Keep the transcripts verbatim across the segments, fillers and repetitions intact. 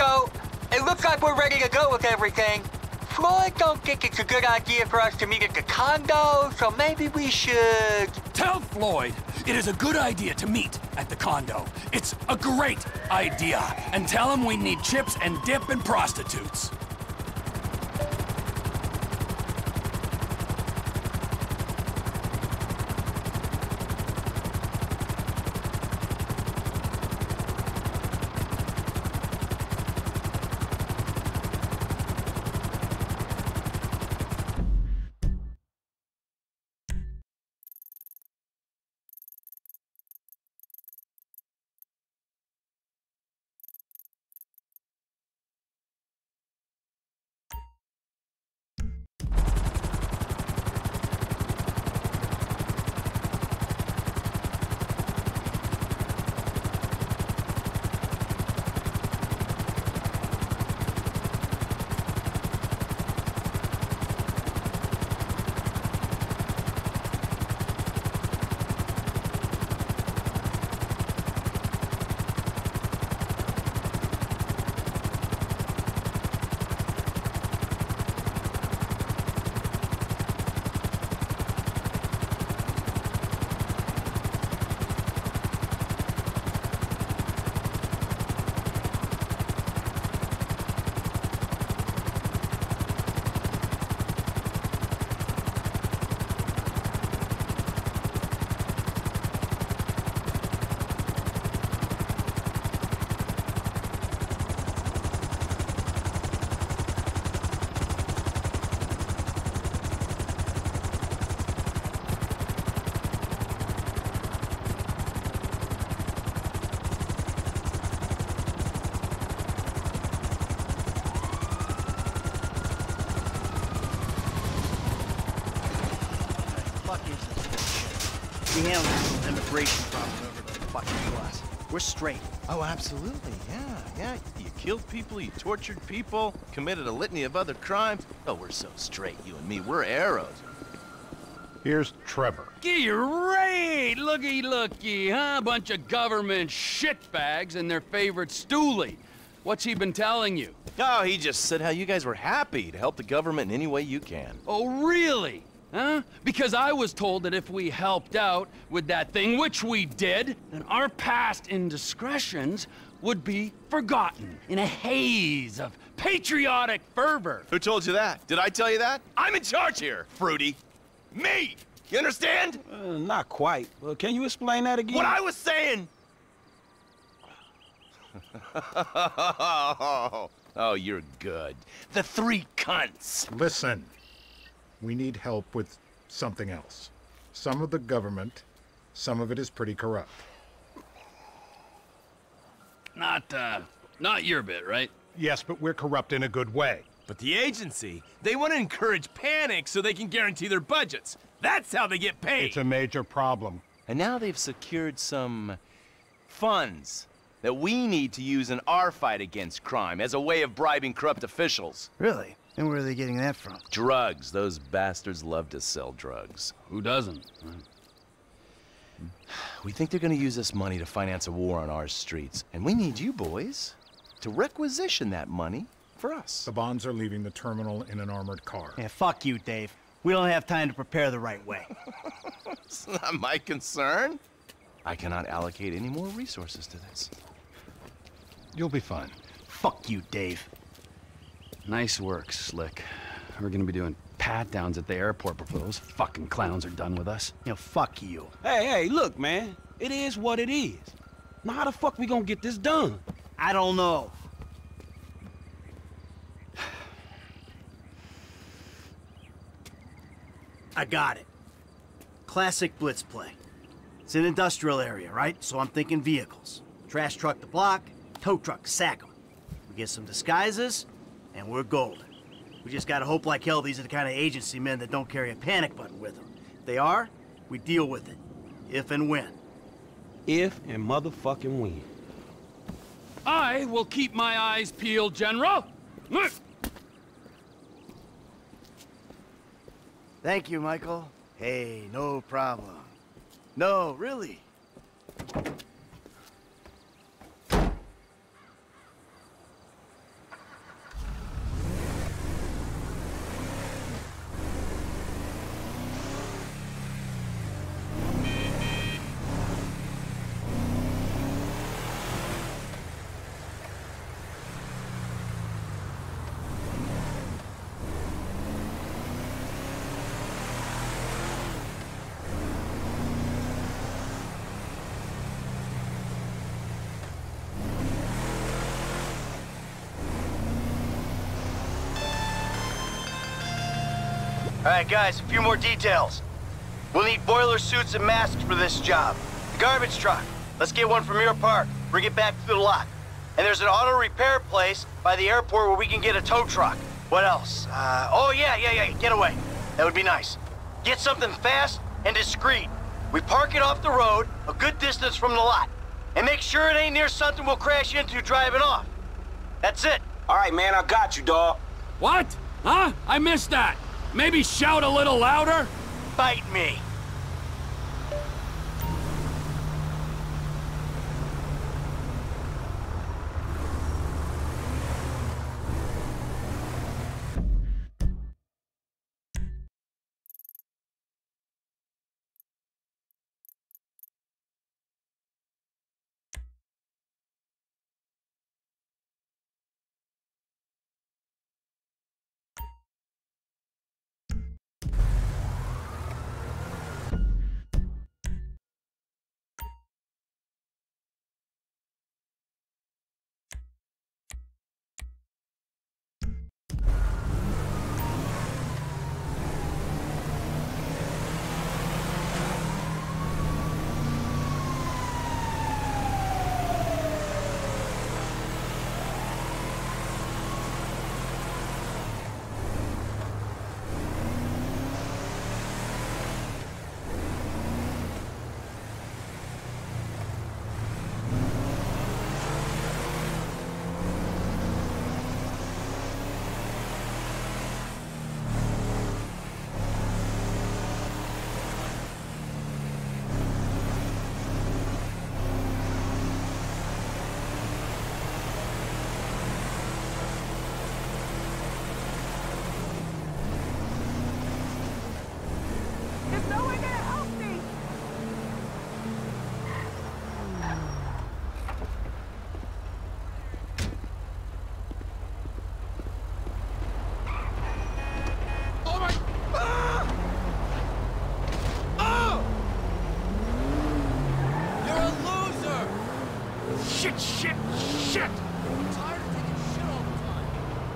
So, it looks like we're ready to go with everything. Floyd don't think it's a good idea for us to meet at the condo, so maybe we should... Tell Floyd it is a good idea to meet at the condo. It's a great idea. And tell him we need chips and dip and prostitutes. We handled this immigration problem over the fucking glass. We're straight. Oh, absolutely, yeah, yeah. You killed people, you tortured people, committed a litany of other crimes. Oh, we're so straight, you and me. We're arrows. Here's Trevor. Great! Looky, looky, huh? Bunch of government shitbags and their favorite stoolie. What's he been telling you? Oh, he just said how you guys were happy to help the government in any way you can. Oh, really? Huh? Because I was told that if we helped out with that thing, which we did, then our past indiscretions would be forgotten in a haze of patriotic fervor. Who told you that? Did I tell you that? I'm in charge here, Fruity. Me! You understand? Uh, not quite. Uh, can you explain that again? What I was saying! Oh, you're good. The three cunts. Listen, we need help with something else. Some of the government, some of it is pretty corrupt. Not, uh, not your bit, right? Yes, but we're corrupt in a good way. But the agency, they want to encourage panic so they can guarantee their budgets. That's how they get paid. It's a major problem. And now they've secured some funds that we need to use in our fight against crime as a way of bribing corrupt officials. Really? And where are they getting that from? Drugs. Those bastards love to sell drugs. Who doesn't? We think they're gonna use this money to finance a war on our streets. And we need you boys to requisition that money for us. The bonds are leaving the terminal in an armored car. Yeah, fuck you, Dave. We don't have time to prepare the right way. It's not my concern. I cannot allocate any more resources to this. You'll be fine. Fuck you, Dave. Nice work, Slick. We're gonna be doing pat-downs at the airport before those fucking clowns are done with us. You know, fuck you. Hey, hey, look, man. It is what it is. Now how the fuck we gonna get this done? I don't know. I got it. Classic blitz play. It's an industrial area, right? So I'm thinking vehicles. Trash truck to block, tow truck to sack 'em. We get some disguises, and we're golden. We just gotta hope like hell these are the kind of agency men that don't carry a panic button with them. If they are, we deal with it. If and when. If and motherfucking when. I will keep my eyes peeled, General. Thank you, Michael. Hey, no problem. No, really. Alright guys, a few more details. We'll need boiler suits and masks for this job. The garbage truck. Let's get one from your park. Bring it back to the lot. And there's an auto repair place by the airport where we can get a tow truck. What else? Uh, oh yeah, yeah, yeah, getaway. That would be nice. Get something fast and discreet. We park it off the road, a good distance from the lot. And make sure it ain't near something we'll crash into driving off. That's it. All right, man, I got you, dawg. What? Huh? I missed that. Maybe shout a little louder? Bite me. Shit, shit, shit! I'm tired of taking shit all the time.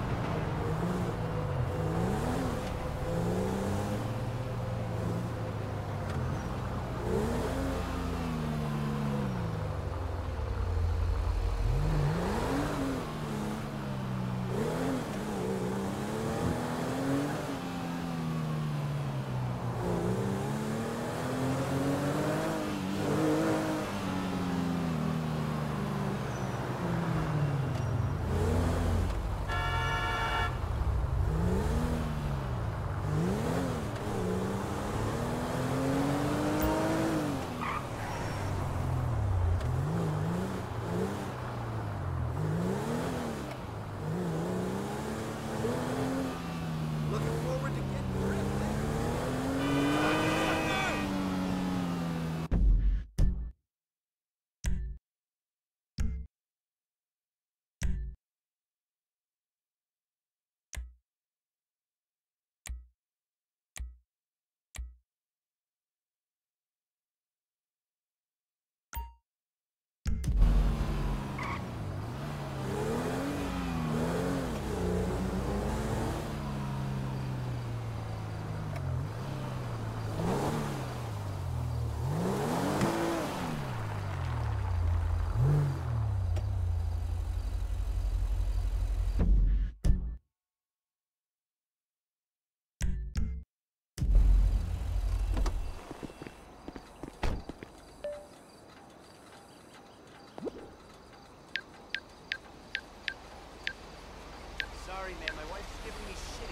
Sorry, man, my wife's giving me shit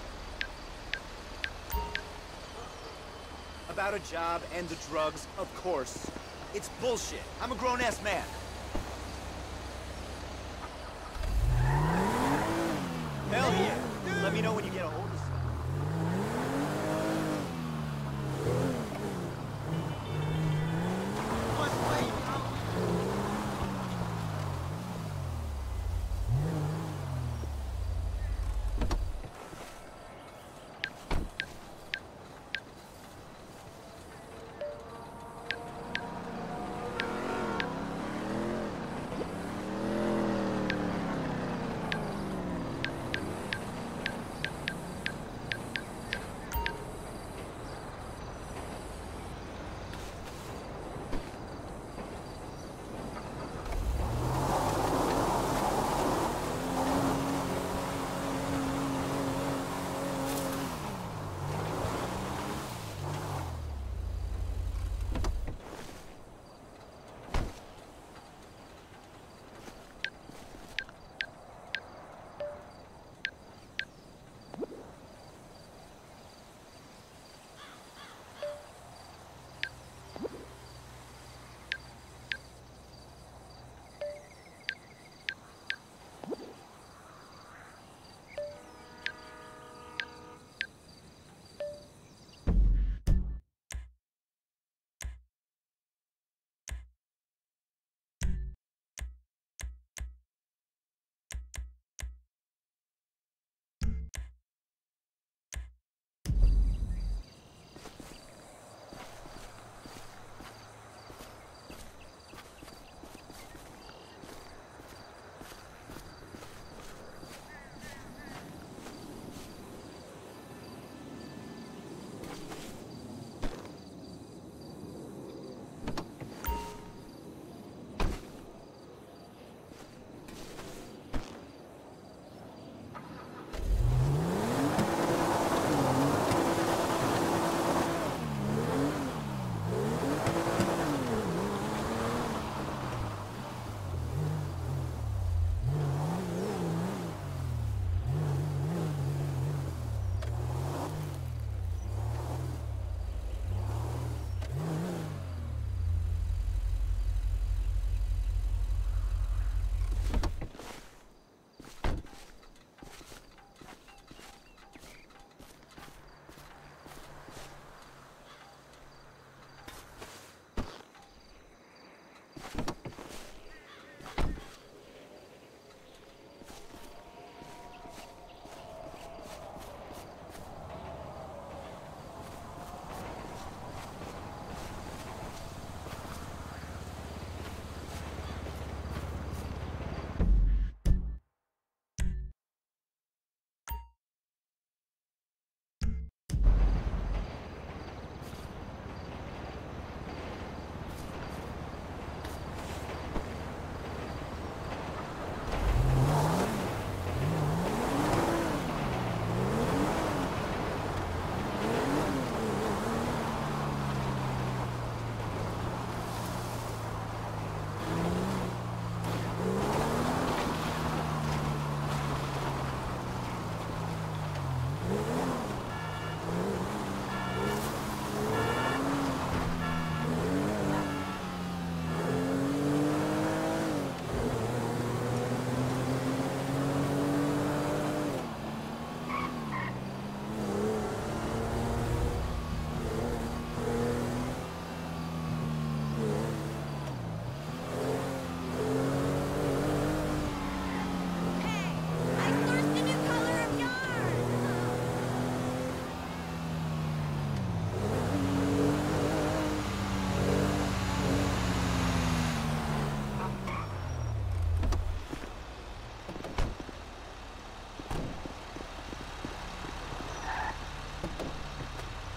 again. About a job and the drugs, of course. It's bullshit. I'm a grown-ass man. Hell yeah. Let me know when you get a hold of something.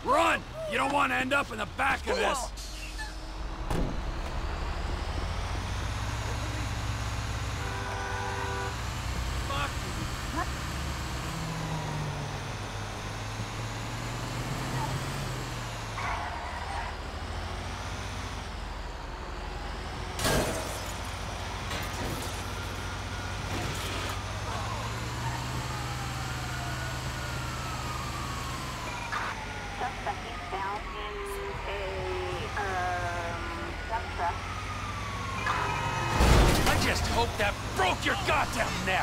Run! You don't want to end up in the back of this. I just hope that broke your goddamn neck!